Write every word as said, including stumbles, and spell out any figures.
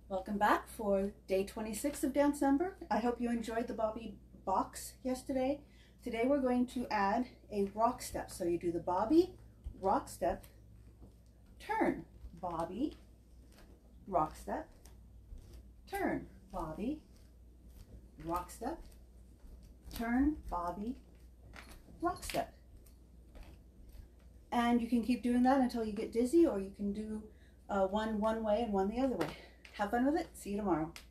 Welcome back for day twenty-six of Dancember. I hope you enjoyed the bobbie box yesterday. Today we're going to add a rock step. So you do the bobbie, rock step, turn, bobbie, rock step, turn, bobbie, rock step, turn, bobbie, rock step. And you can keep doing that until you get dizzy, or you can do uh, one one way and one the other way. Have fun with it. See you tomorrow.